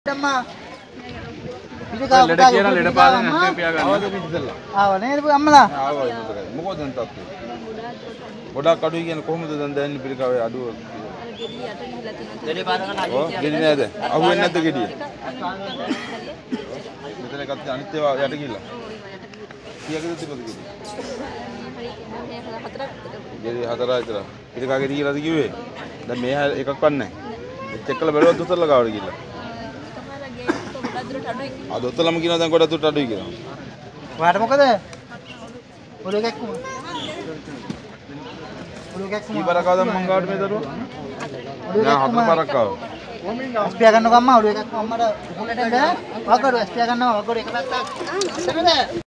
අම්මා ලෙඩ කියලා ලෙඩ පාදන නැත්නම් පියා ගන්න. ආවද පිටිදලා. ආව නේද අම්මලා? ආවා ඉන්නතකයි. මොකද දැන් තත්ත්වය? ගොඩක් අඩුයි කියන්නේ කොහොමද දැන් දැනෙන්නේ පිළිකාවේ අඩුව? ගෙඩි පාදන නැති. ඔව් ගෙඩි නේද? අහුවෙන්නේ නැද්ද ගෙඩිය? මෙතන එකත් අනිත් ඒවා යට ගිහලා. කීයකද තිබුණද ගෙඩි? ගෙඩි 4 විතර. පිළිකා ගෙඩි කියලාද කිව්වේ? දැන් මේ එකක්වත් නැහැ. එත් එක්කලා බැලුවත් උතරලා ගාවට ගිහලා. අද ඔතලම කියනවා දැන් ගොඩක් දුරට අඩුයි කියලා. ඔයාට මොකද? ඔලුව කැක්කුම. ඔලුව කැක්කුම. කී බරක් ආවද මං ගාවට මේ දරුවා? නෑ 4 බරක් ආවා. ස්පියා ගන්නකො අම්මා ඔලුව කැක්කුම අම්මට උකුලට බෑ. වගඩ ස්පියා ගන්නවා වගඩ එක පැත්තක්.